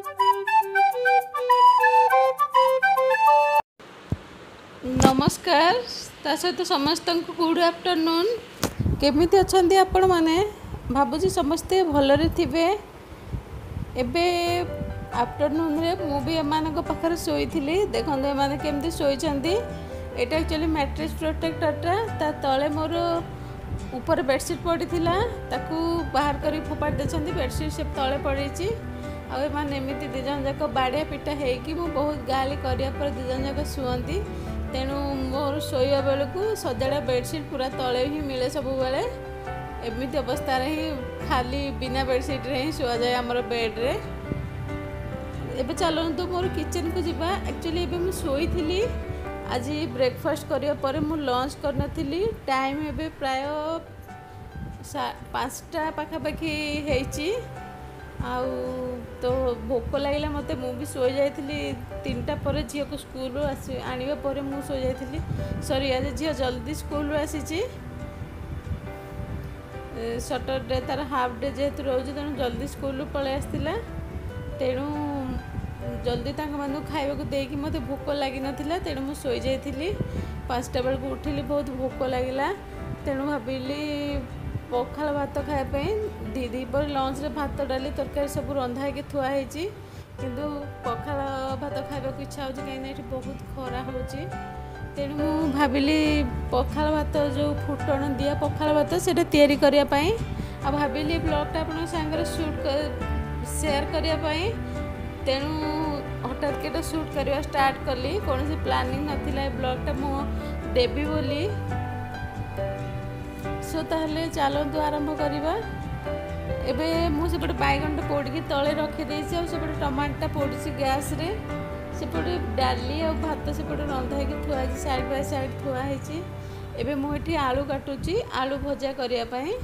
नमस्कार ता सहित समस्त गुड आफ्टरनून केमिति अच्छंती आपण माने भाबुची समस्ते भलरे थिबे। एबे आफ्टरनून रे मु भी एमानक पाखरे सोईथिली देखंदे एमाने केमति सोईचंती। एटा एक्चुअली मैट्रेस प्रोटेक्टरटा ता तळे मोर ऊपर बेडशीट पड़ीथिला ताकू बाहर करी फोपाड़ देछंती। बेडशीट से तळे पड़ीची आ एमाने एमिति दिजन जाक बाड़िया पिटा हेकी मु बहुत गाली करिया पर दिजन जाक सुअंती। तेणु मोर शोया बेलू सजाड़ा बेडशीट पूरा तले ही मिले सब बेले एमती अवस्था ही खाली बिना बेडशीट रे ही शुआ जाए आमर बेड रे। एबे चलतु मोर किचन को जीवा। एक्चुअली एबे मु सोई थी आज ब्रेकफास्ट करिया परे मु लंच करनथिली। टाइम एबे प्राय 5टा पाखापाखि हेची आउ तो भोक लगे मत मुझे शो जाइली 3टा पर झी को स्कूल आने पर मुझे शो जाइली। सॉरी आज झी जल्दी स्कूल आसी सैटरडे तार हाफ डे जेहेतु रोज तेणु जल्दी स्कूल पलि आसला। तेणु जल्दी खाइबा देकी मत भोक लगी नाला तेणु मुझे शो जाइली। 5टा बेलू उठिली बहुत भोक लगे तेणु भाविली पखाल भात खायापी दी पर लंच रे भात डाली तरकारी सब रंधा के थुआई किंतु पखाल भात खाइबा इच्छा हो कहीं बहुत खरा हो तेणु मु भाविली पखाल भात जो फुटण दिया पखाल भात से तैयारी करने आ भाविली ब्लॉगटा अपन सांगे शूट शेयर करने तेणु हठात के शूट करवा स्टार्ट कली कौन से प्लानिंग नाला ब्लॉगटा मु देवी बोली। सो ताहले चलतु आरंभ करवा। एबे मुझे बैगन पोड़ी तले रखीदे सेपटे टमाटा पोड़ी गैस रे सेपटे डाली आ भात सेपटे रंधा की थुआई साइड बाय साइड थुआई। एबे मुझे आलू काटुची आलू भजा करने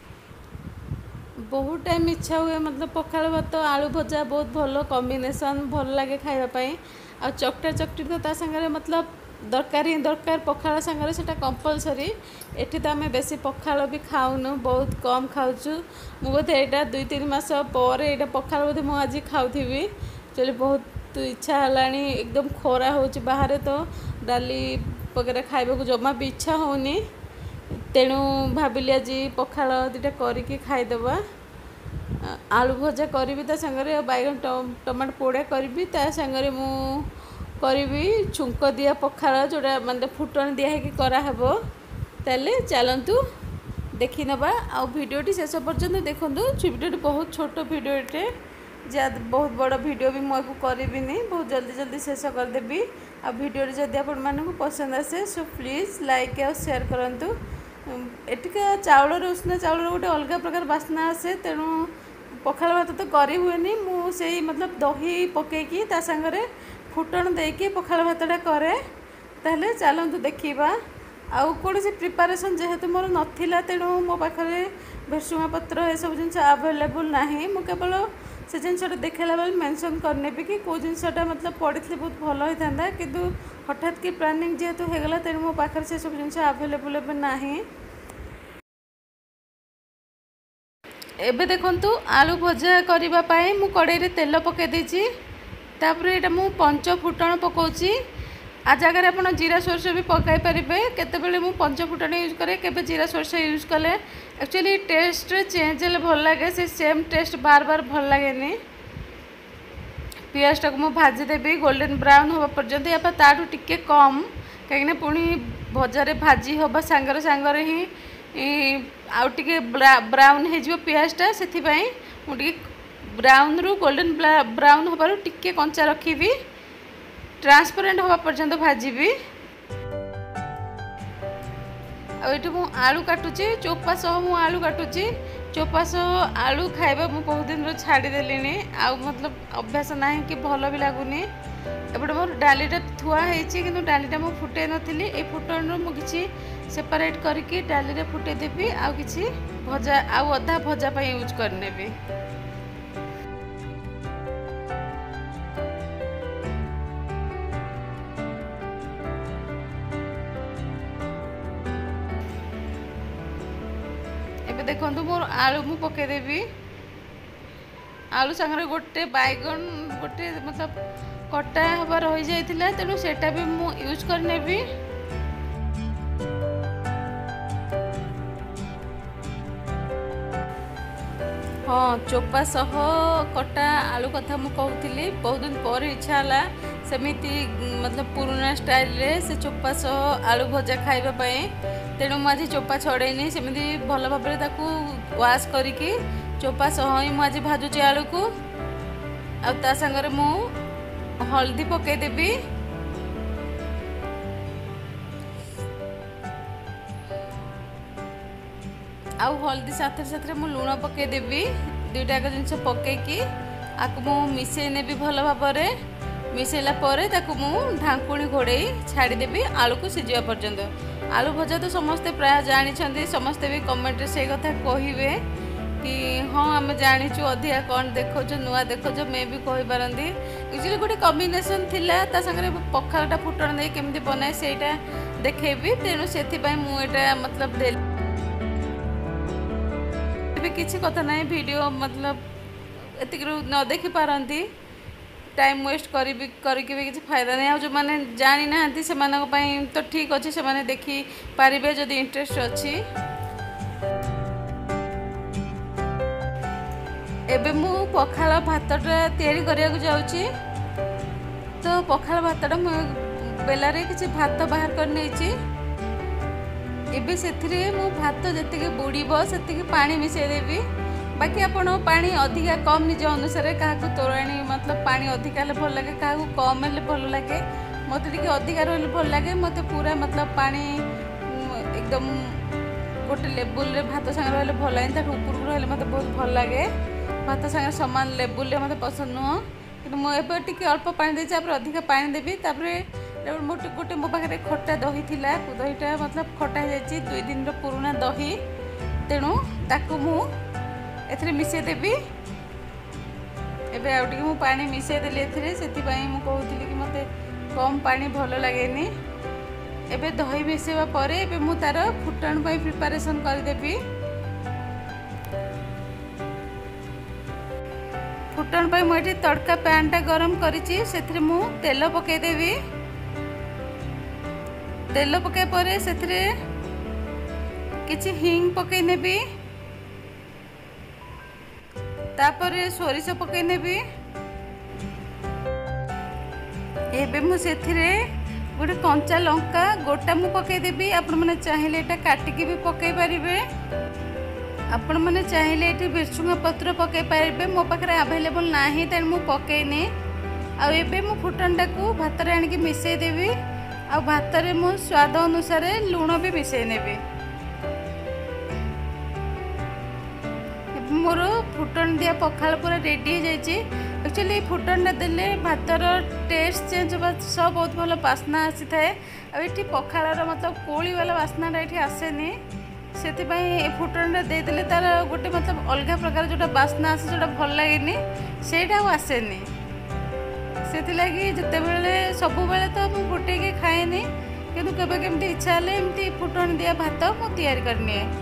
बहुत टाइम इच्छा हुए मतलब पखाल भात आलू भजा बहुत भल कॉम्बिनेशन भल लगे खाइबापी आ चकटा चकटी तो ता संगे मतलब दरकार ही दरकार पखाल सांगे से कंपलसरी। एठी तो आम बेसी पखाल भी खाऊनु बहुत कम खाऊचु मु बोधे यहाँ 2-3 मास पर यहाँ पखाल बोधे मुझे आज खाऊथी। चलिए बहुत इच्छा है एकदम खरा हो बाहर तो डाली वगैरह खाइबा को जमा भी इच्छा होनी तेणु भाविली आज पखाल 2टा करके खाईदबा। आलू भजा करी ता संगे बैगन टमाटो पोड़ा करी ता संगे मु करी छुंक दिया पखाल जोड़ा मतलब फुटण दिया है कराहब। ताले चलतु देखी नबा आ भिडियोटी शेष पर्यंत देखूँ। भिडियोटी बहुत छोट भिडियोटे बहुत बड़ भिडियो भी मुझे करी बहुत जल्दी जल्दी शेष करदेवी। आ भिडियोटी जदि आपण मानक पसंद आसे सो प्लीज लाइक और शेयर करूँ। एटिका चाउल उष्ण चाउल गोटे अलग प्रकार बास्ना आसे तेणु पखाल भात तो करी हुए मुझे मतलब दही पकईकी ता संगे फुटण देकी पखाल भातटा करे। ताहले चलतु देखा आउ कौन से प्रिपारेसन जेहेतु मोर नथिला तेणु मो पाखे भेरसुंगा पत्र ये सब जिन आवेलेबल ना मु केवल से जिनटा देखला बेल मेंशन करने कि कौ जिनटा मतलब पड़ी बहुत भल होता किंतु हठात कि प्लानिंग जेहेतु होगला तेणु मो पाखे से सब जिन आवेलेबल ना। एबे देखंतु आलू भजा करने मु कड़े तेल पकई देछि तापर एटा मु 5 फुटण पकाउछि। आ जगह आप जीरा सोर्स भी पकाई पारे केतबेले मु 5 फुटण यूज करे केबे जीरा सोर्स यूज कले एक्चुअली टेस्ट चेंज हेले भल लगे से सेम टेस्ट बार बार भल लगे। पियाज टाक मु भाजी देबी गोल्डन ब्राउन होबा पर्यंत या ताठू टिके कम कहीं पुणी भजारे भाजी होबा सांगर सांगर ही आउ टिके ब्राउन हो पियाजटा से मुझे ब्राउन रु गोल्डन ब्राउन होबारु टिके कंचा रखी ट्रांसपेरेंट होबा पर्यंत भाजीबी। आठ मु आलू काटुची चोपा सह मु आलू काटुची चोपा सह आलू खाइबा मु बहुत दिन छाड़देली आ मतलब अभ्यास ना कि भल भी लगुनि। एपटे मोर डालीटा थुआ होती कि डालीटा मु फुटे नी ए फुटण मु कि सेपरेट करके डाली रे फुटे देवी आ कि भजा आ अधा भजा यूज करनेबी। देखो मोर आलू मु पकईदेवी आलू सांगे गोटे बैगन गोटे मतलब कटा हवा रही जाइथिला तेणु सेटा भी मु यूज कर नेबी। हाँ चोपा सह कटा आलू कथा मु कहूली बहुत दिन पर इच्छा है सेमिति मतलब पुराना स्टाइल रे से चोपा सह आलू भजा खाइबा तेणु मुझे चोपा छड़ेनी सेमती भल भाव वाश करिकी चोपा सह ही मुझे भाजुची आलू को आ सांगरे मु हल्दी पकईदेवी आउ हल्दी साथ साथ मु लुण पकईदेवी दुईटाक जिनस पकईकी आपको मु मिसई नेबी भल भाव मिसैला मु ढांकुणी घोड़े छाड़देवी आलू को सीझा पर्यंत। आलू भजा तो समस्ते प्राय जानी समस्ते भी कमेंट से कथा कहे कि हाँ आम जाचु अधिका कौन देखो नुआ देखो मे भी कही पारती एक्चुअली गोटे कम्बिनेसन थिला ता संगे पखालटा फुटण दे केमती बनाए सेटा देखेबी तेणु से मुझे मतलब किसी कथा ना वीडियो मतलब एतिक न देखी पारती टाइम वेस्ट करके भी किसी फायदा नहीं। जो मैंने जानी ना तो ठीक अच्छे से मैंने देखी पारे जदि इंटरेस्ट अच्छी। एबे मु पखाल भातटा तैयारी करिया जाऊँगी तो पखाल भातटा मु बेलारे किसी भात बाहर कर नहीं एबे सेथिरे मु भात जतिके बुड़ीबो सेतिके पानी मिसई देबी बाकी आपण पानी अधिका कम निज अनुसार क्या तोराणी मतलब पानी अधिका भल लगे क्या कम हेल्ले भल लगे मत अधिका रही भल लगे मत पूरा मतलब पानी एकदम गोटे लेवल रे भात सांगे रही भल लगे ऊपर रही मत बहुत भल लगे भात सांगे सामान लेवल मत पसंद नुह कि मुझे अल्प पानी देती अधिका पानी देवी गोटे मो पाखे खटा दही थिला दहीटा मतलब खटा हो 2 दिन पुराना दही तेणु ताकू मु एथरे मिसई देबी एबे आउ टिके मु पानी मिसई देली एथरे सेति पई मु कहउतिली कि मते कम पानी भलो लागेनी। एबे दही मिसेबा परे एबे मु तार फुटण पई प्रिपरेशन कर देबी। फुटण पई मु एठी तड़का पैन टा गरम करिछि सेथरे मु तेल पकई देबी। तेल पकाई परे सेथरे किछि हिंग पकई नेबी तापरे सोरिष पकई नेबी। एबे मु सेथिरे गोटे कंचा लंका गोटा मु पकई देबी आपण माने चाहिले एटा काटिकी भी पकई परिबे आपण माने चाहिले एठी बिरछुंगा पत्र पकई परिबे मो पाखरे अवेलेबल नाही तेन मु पकईनी आ एबे मु फुटणटा को भात रे आनिकी मिसई देबी आ भात रे मु स्वाद अनुसार लुण भी मिसई नेबी। मोर फुटण दिया पखाल पूरा रेडी हो जाइए। एक्चुअली फुटणटा देले भातर टेस्ट चेंज होगा सब बहुत भल बास्ना आसी थाए आठी पखाल मतलब कोली वाला बास्नाटा ये आसेनी से फुटणटा देदेले तार गोटे मतलब अलग प्रकार जोटा बास्ना आसे जोटा भल लगे सेटा आसेनी से जिते बेले सब बेले तो मुझे फुटे खाएनी किंतु केबे केमती इच्छा हेले एमती फुटण दिया भात मु तैयारी करनी है।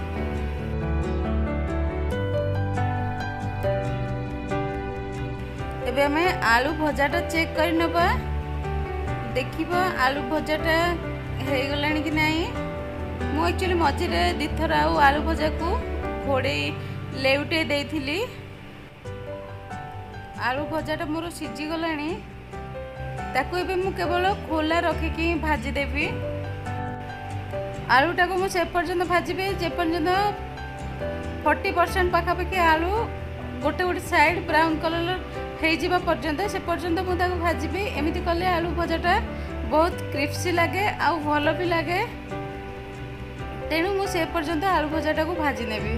एबे हमें आलू भजाटा चेक कर नबा देखिबा आलू भजाटा हे गलानी कि नाही। मु एक्चुअली मझिरे दिथर आलू भजा को घोड़े लेउटे देइथिली आलू भजाटा मोर सीझी गलानी ताकू एबे मु केवल खोला रखिकी भाजी देबी। आलूटा को मुझे पर्यंत भाजबी जे पर्यंत 40% पाखापाखि आलू गोटे गोटे साइड ब्राउन कलर हो जावा पर्यंत से पर्यंत मुझे भाजबी एमती कले आलू भजाटा बहुत क्रिस्पी लगे आ भल भी लगे तेणु मुझे पर्यंत आलू भजाटा को भाजी नेबी।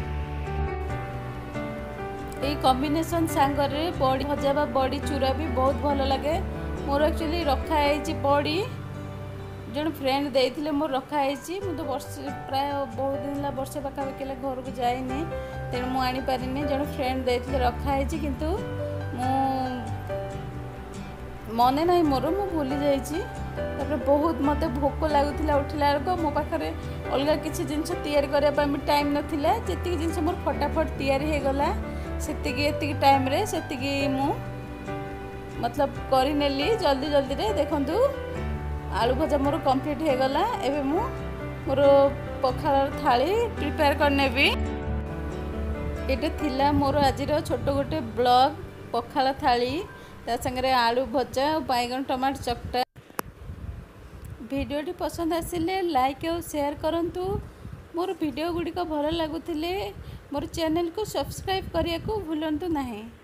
ये कॉम्बिनेशन सांगरे बड़ी भजा बा बड़ी चूरा भी बहुत भल लगे। मोर एक्चुअली रखाई बड़ी जन फ्रेंड देते मोर रखाई मुझे वर्ष प्राय बहुत दिन वर्षे पाखापाखि घर को जाइनी तेणु मुझे आनीपारिनी जन फ्रेंड देते रखाई किंतु मने ना मोर मु भूली जाइए बहुत मत भोक लगुला उठला बेलू मो पाखे अलग किसी जिन तैयारी करने टाइम नाला जी जिन मोर फटाफट तैयारी हो गला सेतिकी एतिकी टाइम रे सेतिकी मु मतलब करिनेली जल्दी जल्दी रे। देखंतु आलू भजा मोर कंप्लीट हो गला। एबे मु मोर पखाल थाली प्रिपेयर करनेबी। एटा थिला मोर आजिर छोट गोटे ब्लॉग पखाल थाली ता संगे आलू भजा और बैगन टमाटर चकटा। भिडियोटी पसंद आसिले लाइक और शेयर करंतु। मोर भिडियो गुड़िक भल लगुथिले मोर चैनल को सब्सक्राइब करिया को भूलंतु नहीं।